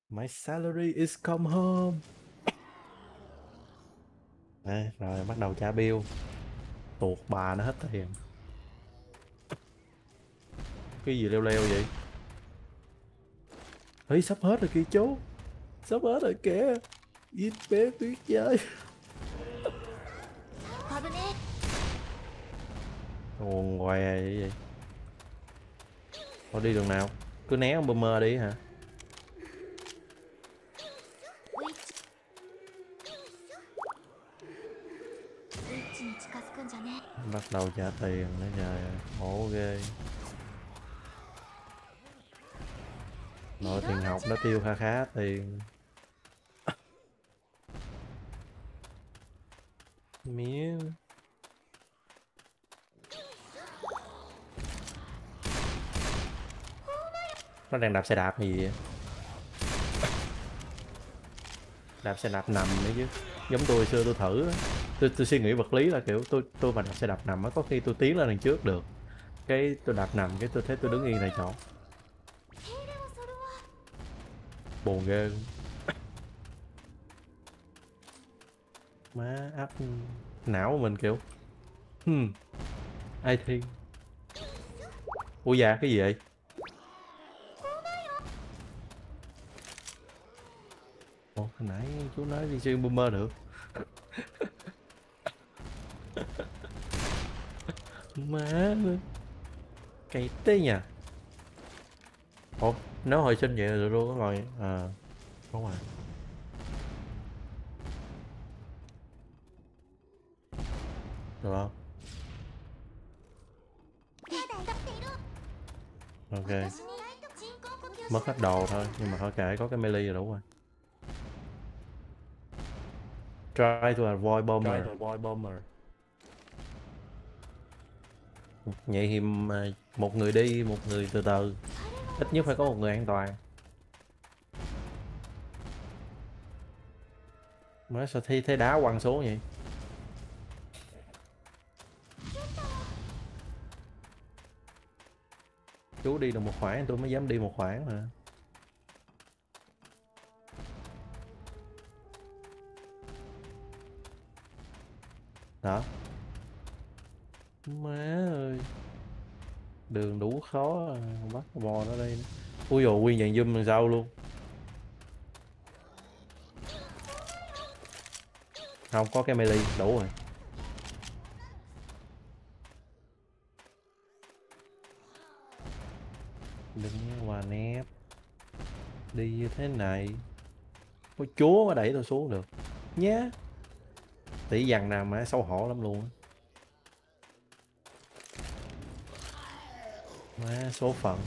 My salary is come home. Đây, rồi bắt đầu trả bill. Tuột bà nó hết tiền. Cái gì leo leo vậy? Ấy sắp hết rồi kìa chú. Sắp hết rồi kìa. Ít bé tuyết chơi. Ồn què vậy. Thôi đi đường nào? Cứ né con boomer đi hả? Bắt đầu trả tiền nữa trời ơi. Khổ ghê. Nội tiền học nó tiêu kha khá tiền. Mía. Nó đang đạp xe đạp gì vậy? Đạp xe đạp nằm nữa chứ. Giống tôi xưa tôi thử. Tôi suy nghĩ vật lý là kiểu tôi mà đạp xe đạp nằm á, có khi tôi tiến lên đằng trước được. Cái tôi đạp nằm cái tôi thấy tôi đứng yên tại chỗ. Buồn ghê luôn. Má áp não của mình kiểu ai thi. Ủa dạ cái gì vậy? Ủa hồi nãy chú nói đi xuyên boomer được. Má cay té nha. Ủa nếu hồi sinh vậy rồi luôn có rồi à không à. Được không? Ok. Mất hết đồ thôi nhưng mà thôi kệ có cái melee rồi đủ rồi. Try to avoid bomber. Vậy thì một người đi một người từ từ. Ít nhất phải có một người an toàn. Mới sao thi thế đá quăng xuống vậy? Chú đi được một khoảng tôi mới dám đi một khoảng mà. Đó. Má ơi. Đường đủ khó à. Bắt bò nó đây. Ui dồi nguyên dàn zoom đằng sau luôn. Không có cái melee đủ rồi. Đừng qua nép. Đi như thế này. Ôi chúa mà đẩy tôi xuống được. Nhá. Tỷ dằn nào mà xấu hổ lắm luôn. Má số phận.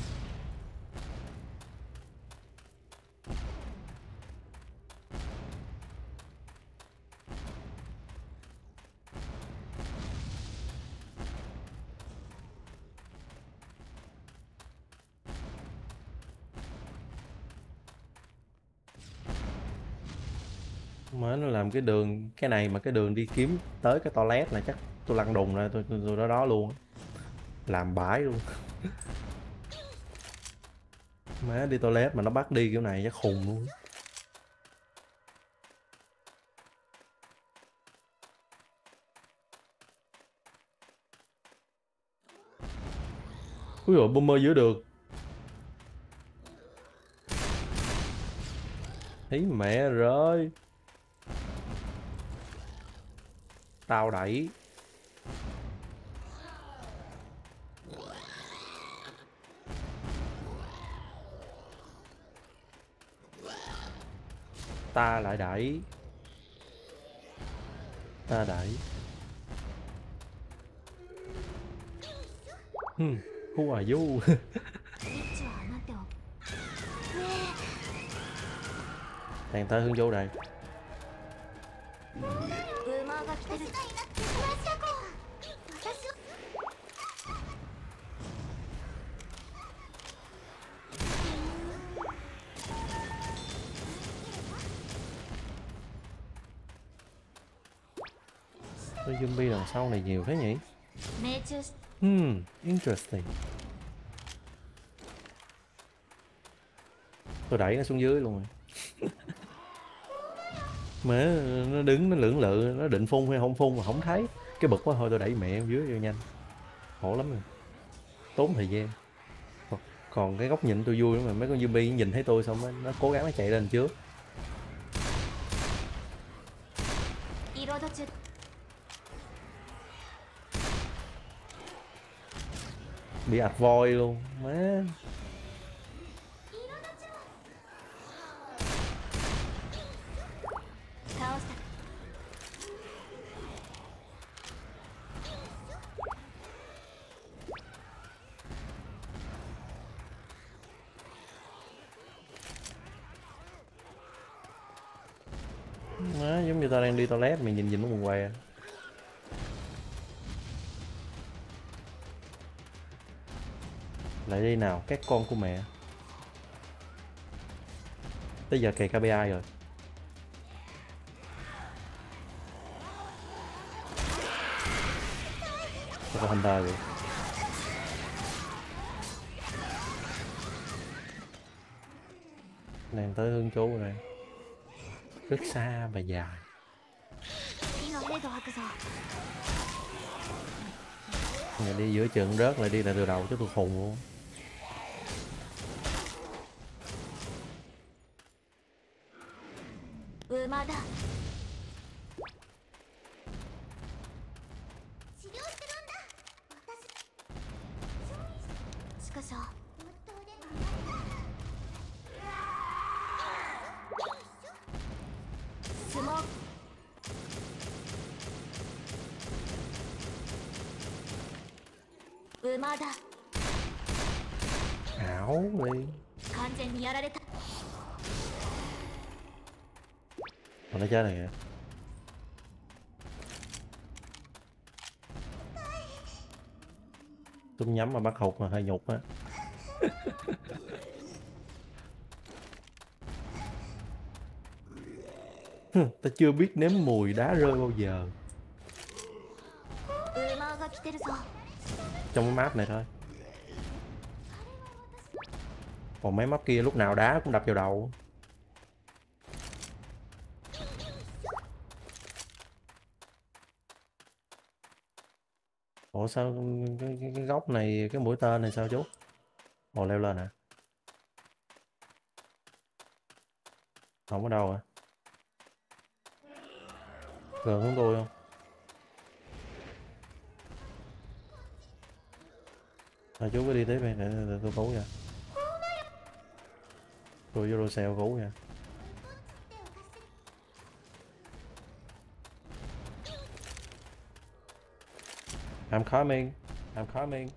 Má nó làm cái đường cái này mà cái đường đi kiếm tới cái toilet là chắc tôi lăn đùng ra tôi đó đó luôn. Làm bãi luôn. Má đi toilet mà nó bắt đi kiểu này chắc khùng luôn. Úi dồi boomer giữa được. Thấy mẹ rồi. Tao đẩy. Ta lại đẩy. Ta đẩy. Who are you? Đang tới hướng vô đây. Cái zombie đằng sau này nhiều thế nhỉ? Interesting. Tôi đẩy nó xuống dưới luôn rồi. Mà nó đứng nó lưỡng lự, nó định phun hay không phun mà không thấy. Cái bực quá thôi tôi đẩy mẹ em dưới vô nhanh. Khổ lắm rồi. Tốn thời gian. Còn cái góc nhìn tôi vui lắm mà mấy con zombie nhìn thấy tôi xong nó cố gắng nó chạy lên trước. Bị ạch voi luôn. Má. Má, giống như tao đang đi toilet mày nhìn nó buồn què. Lại đi nào, các con của mẹ. Tới giờ kề KPI rồi. Có con Hunter rồi. Đang tới hướng chú rồi. Rất xa và dài. Người đi giữa chừng rớt lại đi lại từ đầu chứ tôi khùng luôn. Ảo đi. Nó chết rồi kìa. Tôi nhắm mà bắt hụt mà hơi nhục á. Ta chưa biết nếm mùi đá rơi bao giờ. Trong cái map này thôi. Còn mấy map kia lúc nào đá cũng đập vào đầu. Ủa sao cái góc này, cái mũi tên này sao chú? Ồ leo lên hả? Không có đâu à? Gần hướng tôi không? Thôi chú cứ đi tiếp đi để tôi cứu nha. Tôi với Rosel cứu nha. I'm coming. I'm coming.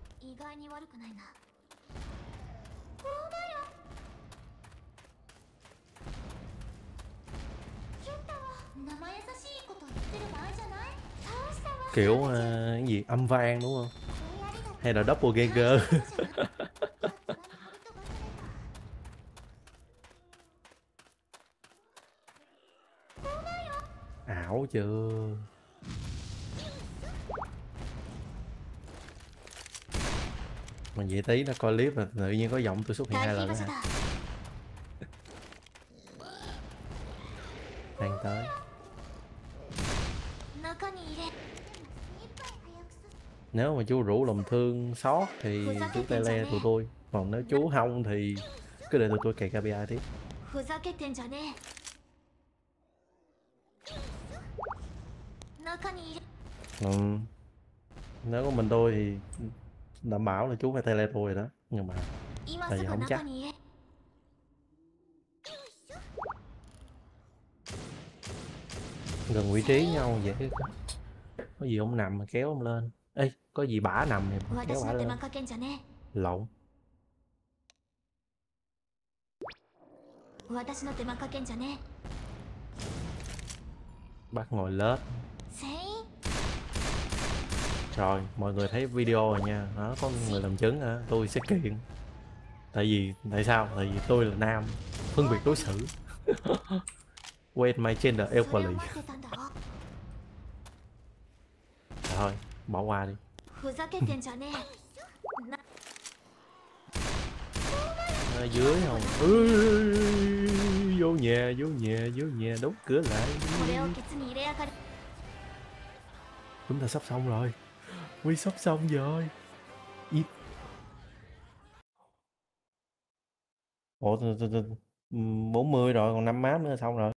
Kiểu cái gì âm vang đúng không? Hay là doppelganger? Ảo chưa? Mà vậy tí nó coi clip là tự nhiên có giọng tôi xuất hiện 2 lần đó hả? Đang tới. Nếu mà chú rủ lòng thương sót thì chú tele tụi tôi. Còn nếu chú không thì cứ để tụi tôi kẹt KPI tiếp. Nếu có mình tôi thì đảm bảo là chú phải tele tôi rồi đó. Nhưng mà tại vì không chắc. Gần vị trí nhau vậy. Có gì ông nằm mà kéo ông lên. Ê, có gì bả nằm thì kéo bả lên. Lộn. Bác ngồi lết. Rồi, mọi người thấy video rồi nha. Đó, có người làm chứng hả? Tôi sẽ kiện. Tại sao? Tại vì tôi là nam. Phân biệt đối xử. Wait my gender equally. Thôi, bỏ qua đi. Ở dưới không? vô nhà, đóng cửa lại. これをケツに入れやがる。 Chúng ta sắp xong rồi. Quy sắp xong rồi. Ít. Ủa, 40 rồi, còn 5 map nữa là xong rồi.